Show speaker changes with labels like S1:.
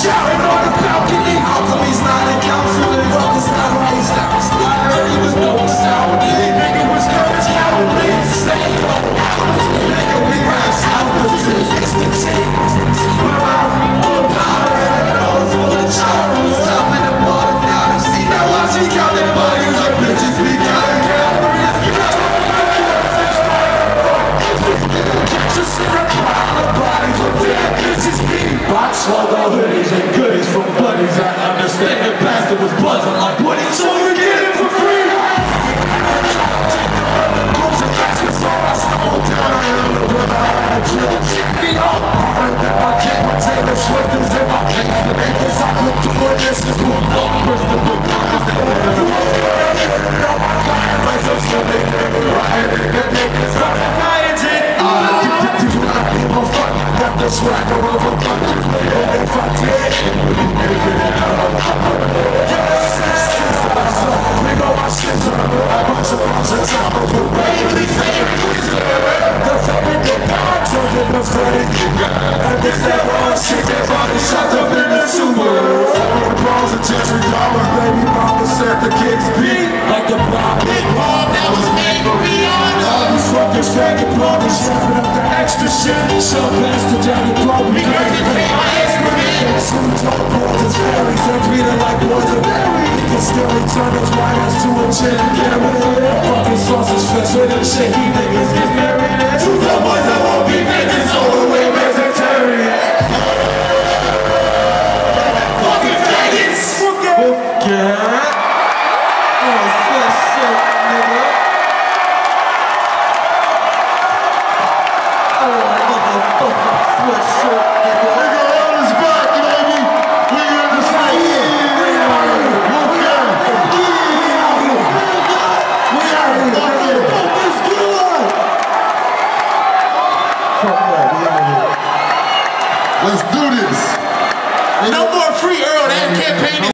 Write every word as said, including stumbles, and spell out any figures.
S1: shouting on the balcony. How come he's not in council and brothers not raised out? I heard he was no sound. Nigga was courage cowardly. Stay low. Nigga, we rap south of the it's the team. We're out full of power and nose full of chowder. He's topping the water down. See that watch he counting money like bitches be counting calories. Catch us in a pile of bodies of dead bitches being boxed. All the hoodies and goodies from buddies. I understand the bastard was buzzing like what he so we get it for free. I stumbled down a hill, but I had to check me up. I can't pretend the Swift is in my face. The niggas I could do it, this is what I'm Crystal Book. Got the swagger of a bunch of if I did, we know my shit's a bunch of bunch of time of a baby the favorite the power turned into fake. And this that wrong shit that body shot up in the Subaru. All the balls of Jeffrey Dahmer, baby mama said the kids beat like the bomb. Big bomb that was made for beyond. All these fucking faggot parties wrapping up the extra shit. Shove past the jacket club, we got to pay my excrement. Some talk balls is fairies, they're treated like boys of berry. He can still return his white ass to a chin and carry it. Fucking sausage fest with them shaky niggas get married. To the ones that won't be niggas all the way vegetarian. Fucking faggots! Okay. Oh, sweatshirt, nigga. Oh, motherfucking sweatshirt, nigga.
S2: Nigga, all is back, baby. We in the state. We out here. Okay. We out here. Fuck it. Let's go. Fuck that. We out here. Let's do this. No more free Earl. That campaign is